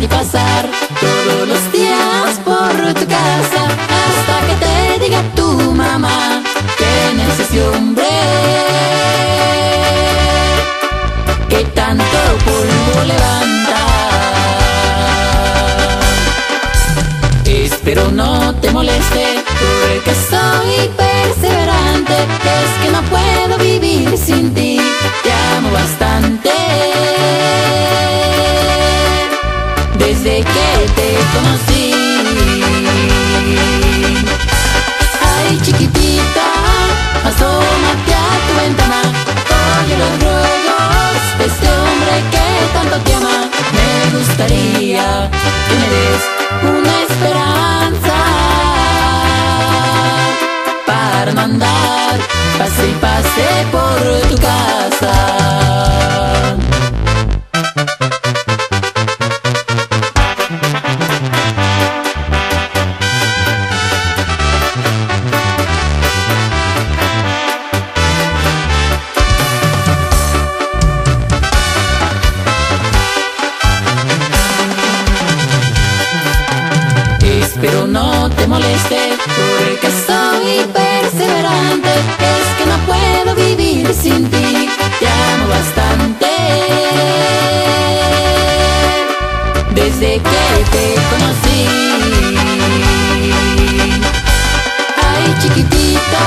y pasar todos los días por tu casa hasta que te diga tu mamá quién es ese hombre que tanto polvo levanta. Espero no te moleste porque soy perseverante, es que no puedo vivir sin ti, te amo bastante. Desde que te conocí. Ay, chiquitita, asómate a tu ventana, oye los ruegos de este hombre que tanto te ama. Me gustaría que me des una esperanza para no andar pase y pase por tu casa. Pero no te moleste porque soy perseverante, es que no puedo vivir sin ti, te amo bastante. Desde que te conocí. Ay, chiquitita,